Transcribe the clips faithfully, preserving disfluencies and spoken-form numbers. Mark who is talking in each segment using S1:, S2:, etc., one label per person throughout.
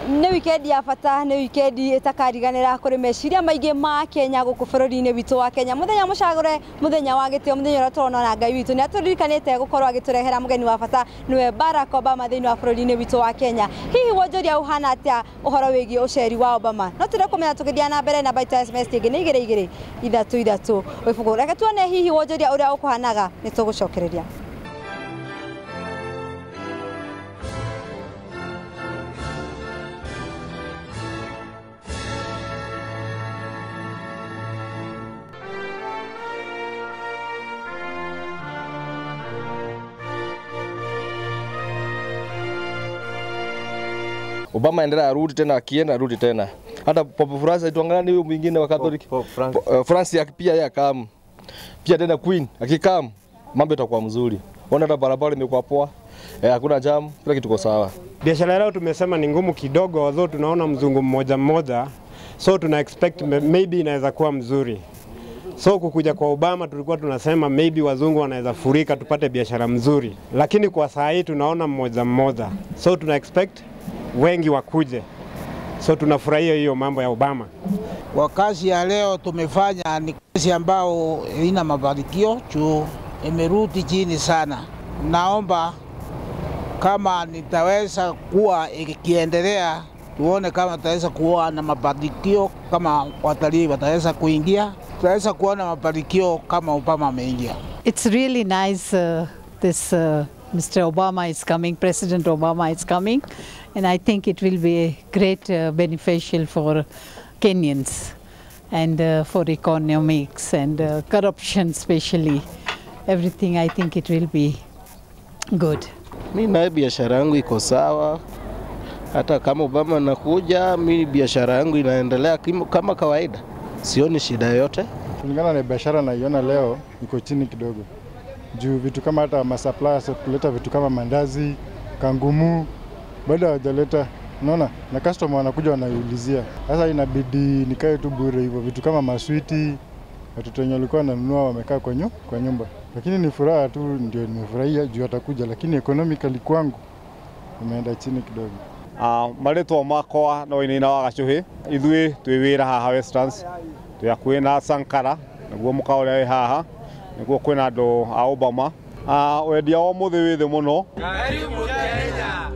S1: Nĩ weekend ya bata, nĩ weekend itakariganĩra kũrĩ meciria maingĩ ma Kenya gũkũ bũrũri-inĩ witũ wa Kenya. Mũthenya mũcagũre, mũthenya wa gĩtĩo, mũthenya ũrĩa tũrona na Ngai witũ nĩ atũririkanĩte gũkorwo agĩtũrehera mũgeni wa bata nĩwe Barack Obama thĩinĩ wa bũrũri-inĩ witũ wa Kenya. Hihi wonjoria ũhana atĩa ũhoro wĩgiĩ ũceri wa Obama? No tũrĩ kũmenya tũgĩthiĩ na mbere na baita S M S ĩngĩ nĩ igĩrĩ igĩrĩ ithatũ ithatũ. Wĩbũgũ reke tuone hihi wonjoria ũrĩa ũkũhanaga nĩ tũgũcokereria.
S2: Obama endelea arudi tena, akienda arudi tena. Hata Papa Francis tuangalia ni mwingine wa Katoliki. Francis pia yeye akam. Pia tena Queen akikam mambo yatakuwa mzuri. Ona hata barabara imekuwa poa. Eh, hakuna jam, kila kitu kiko sawa.
S3: Biashara leo tumesema ni ngumu kidogo, although tunaona mzungu mmoja mmoja. So tuna expect maybe inaweza kuwa mzuri. So kukuja kwa Obama tulikuwa tunasema maybe wazungu wanaweza furika tupate biashara mzuri. Lakini kwa saa hii tunaona mmoja mmoja. So tuna expect wengi wakuje. So tunafurahia hiyo mambo ya Obama.
S4: Kwa kazi ya leo tumefanya ni kazi ambao ina mafanikio juu imerudi chini sana. Naomba kama nitaweza kuwa ikiendelea tuone kama tutaweza kuwa na mafanikio, kama watalii wataweza kuingia, tutaweza kuona mafanikio kama Obama ameingia.
S5: It's really nice uh, this uh, Mister Obama is coming, President Obama is coming, and I think it will be great uh, beneficial for Kenyans and uh, for economics and uh, corruption especially. Everything, I think it will be good.
S6: Mimi na biashara yangu iko sawa. Hata kama Obama anakuja, mimi biashara yangu inaendelea kama kawaida. Sioni shida yote.
S7: Kulingana na biashara naiona leo iko chini kidogo. Juu vitu kama hata masuppliers kuleta vitu kama mandazi, kangumu, bado hawajaleta. Unaona? Na customer wanakuja wanaiulizia. Sasa inabidi nikae tu bure hivyo. Vitu kama maswiti, watoto wenye walikuwa wananunua wamekaa kwa nyumba, kwa nyumba. Lakini ni furaha tu ndio nimefurahia juu atakuja, lakini economically kwangu imeenda chini kidogo.
S8: Ah, maletwa makwa no inina wa gacuhi. Ithui twĩwĩra haha Westlands. Tuyakuĩ na Sankara, naguo mũkaũrĩa haha. Nĩguo kwĩna andũ a Obama. Ah, wendia wa mũthĩ wĩ thĩ mũno. Karibu Kenya.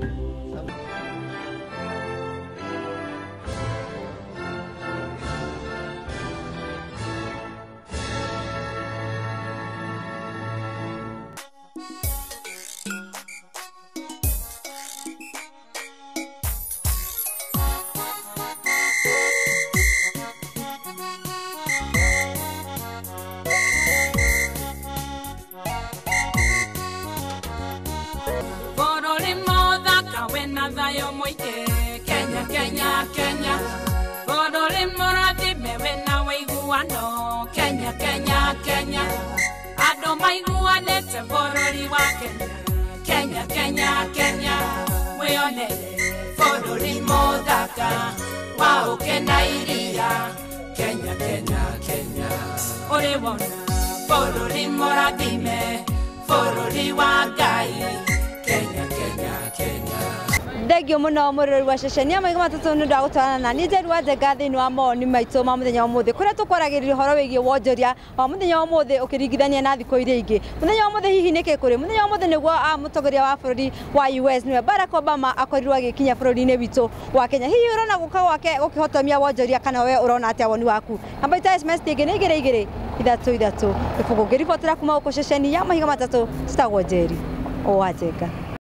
S9: Kenya, Kenya, Kenya. Bodole morati mewena weiguano. Kenya, Kenya, Kenya. Ado maiguanete bodoli wa Kenya. Kenya, Kenya, Kenya. Weone bodoli modaka. Wa ukenda iria. Kenya, Kenya, Kenya. Ole wona bodoli morati me. Bodoli wa Ngai. Kenya, Kenya, Kenya.
S1: Thengio mũno mũrori wa ceceni amwe matatũ nĩ ũndũ wa gũtwarana na niĩ Njeri wa Njenga thĩinĩ wa mawoni maitũ ma mũthenya wa ũmũthĩ kũrĩa tũkwaragĩrĩria ũhoro wĩgiĩ wonjoria wa mũthenya wa ũmũthĩ ũkĩringithania na thikũ iria ingĩ. Mũthenya wa ũmũthĩ hihi nĩkĩ kũrĩ? Mũthenya wa ũmũthĩ nĩguo mũtongoria wa bũrũri wa U S nĩwe Barack Obama akorirwo agĩkinya bũrũri-inĩ witũ wa Kenya. Hihi ũrona gũka gwake gũkĩhotomia wonjoria kana we ũrona atĩa woni waku? Namba ita S M S ĩngĩ nĩ igĩrĩ igĩrĩ ithatũ ithatũ. Gĩbũgũ ngĩribotera kuma gũkũ ceceni ya mahiga matatũ citagwo Njeri wa Njenga.